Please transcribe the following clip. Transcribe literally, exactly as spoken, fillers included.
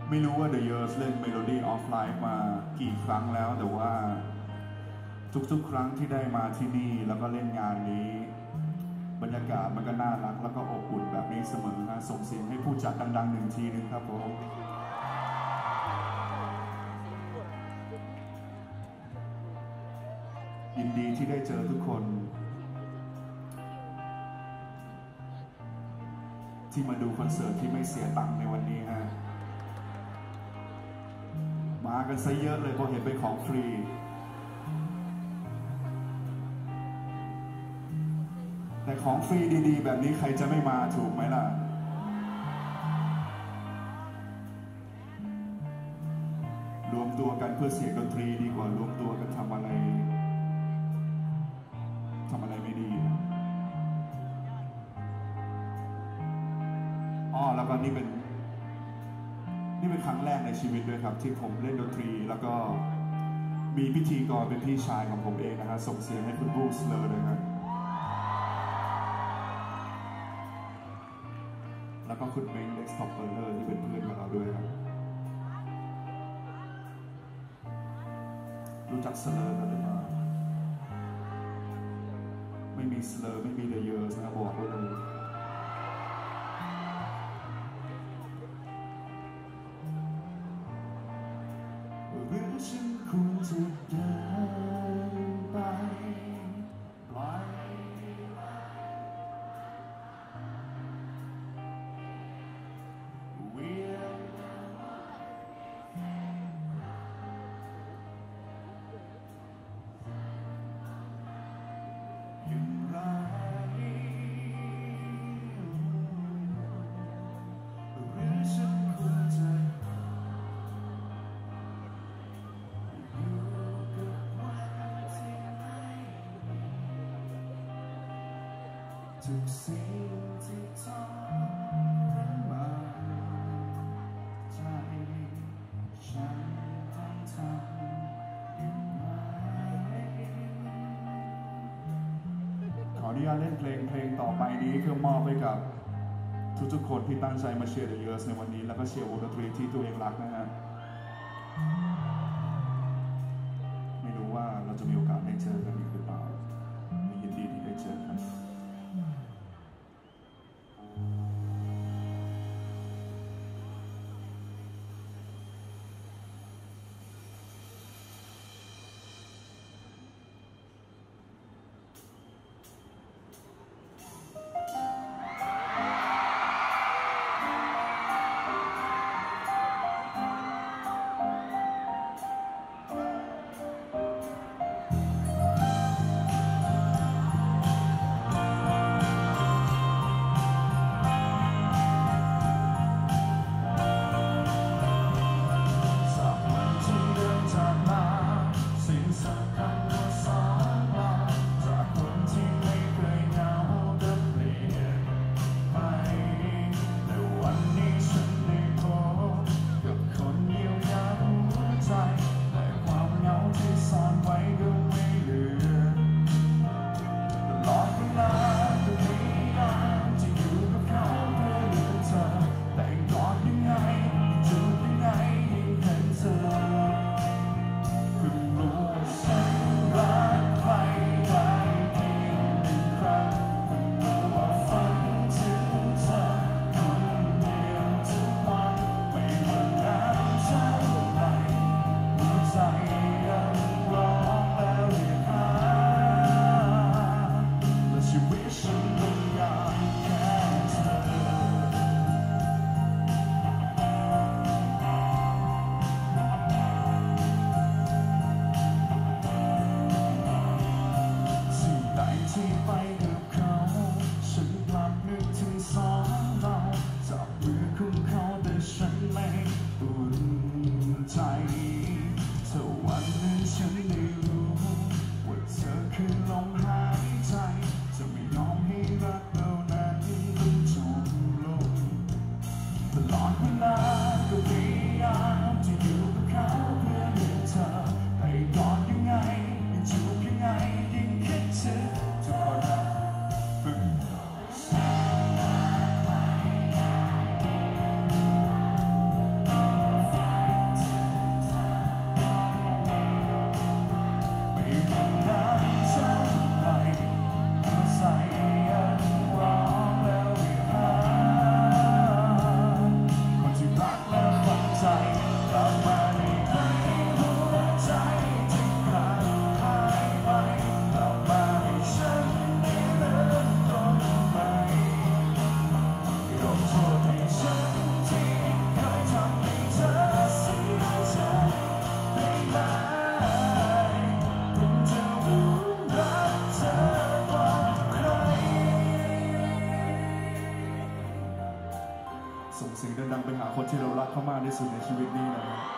ไม่รู้ว่า The Years เล่น Melody of Life มากี่ครั้งแล้วแต่ว่าทุกๆครั้งที่ได้มาที่นี่แล้วก็เล่นงานนี้บรรยากาศมันก็น่ารักแล้วก็อบอุ่นแบบนี้เสมอนะส่งเสียงให้ผู้จัดดังๆหนึ่งทีนึงครับผมยินดีที่ได้เจอทุกคนที่มาดูคอนเสิร์ตที่ไม่เสียตังค์ในวันนี้ฮะมากันซะเยอะเลยเพราะเห็นเป็นของฟรีแต่ของฟรีดีๆแบบนี้ใครจะไม่มาถูกไหมล่ะรวมตัวกันเพื่อเสียงดนตรีดีกว่ารวมตัวกันทำอะไรทำอะไรไม่ดีอ๋อแล้วก็นี่เป็นนี่เป็นครั้งแรกในชีวิตด้วยครับที่ผมเล่นดนตรีแล้วก็มีพิธีกรเป็นพี่ชายของผมเองนะฮะส่งเสียงให้คุณบรูซเลยนะครับแล้วก็คุณเม้งเด็กสต็อปเปอร์เลอร์ที่เป็นเพื่อนกับเราด้วยครับรู้จักสเลอร์กันหรือเปล่าไม่มีสเลอร์ไม่มีเดอะเยอร์สนะบอกไว้เลยหรือฉันควรจะเดินไปปล่อยเวียนอย่างไรหรือฉันควรจะทุกสิ่งที่ทรมานใจฉันต้องทำอย่างไรขออนุญาตเล่นเพลงเพลงต่อไปนี้เพื่อมอบให้กับทุกๆคนที่ตั้งใจมาเชียร์ The Years ในวันนี้แล้วก็เชียร์วงดนตรีที่ตัวเองรักนะฮะไม่รู้ว่าเราจะมีโอกาสได้เจอกันอีกหรือเปล่ายินดีที่ได้เจอกันเสียงดังๆไปหาคนที่เรารักเขามากที่สุดในชีวิตนี้หน่อย